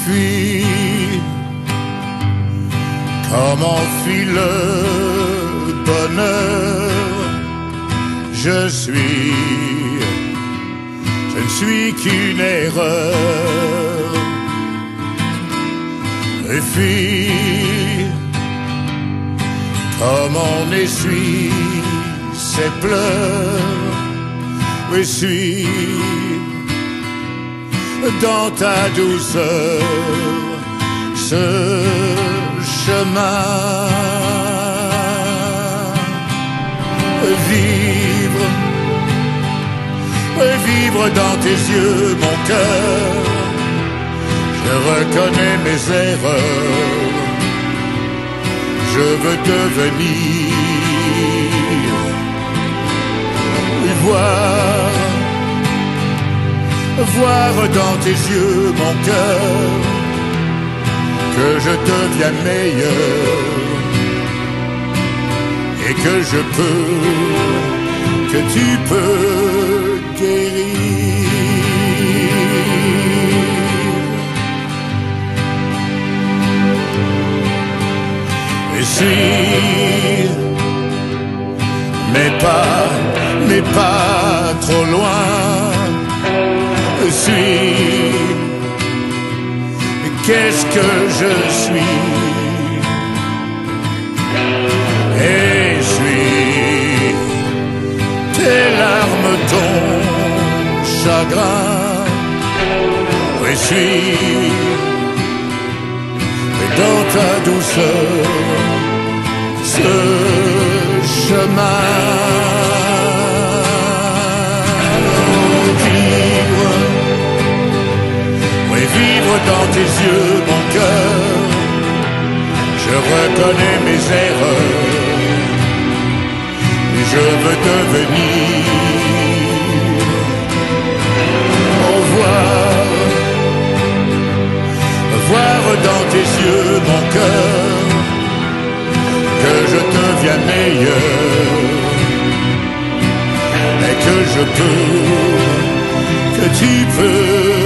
fuis, comme enfuit le bonheur. Je ne suis qu'une erreur. Et fuis, comme on essuie ses pleurs. Et suis dans ta douceur ce chemin. Vivre dans tes yeux mon cœur. Je reconnais mes erreurs. Je veux devenir voir dans tes yeux mon cœur, que je devienne meilleur et que tu peux guérir. Et suis, mais pas trop loin. Suis, qu'est-ce que je suis? Et suis tes larmes, ton chagrin. Et suis dans ta douceur ce chemin. Vivre dans tes yeux mon cœur. Je reconnais mes erreurs et je veux devenir. Voir dans tes yeux mon cœur, que je deviens meilleur et que tu peux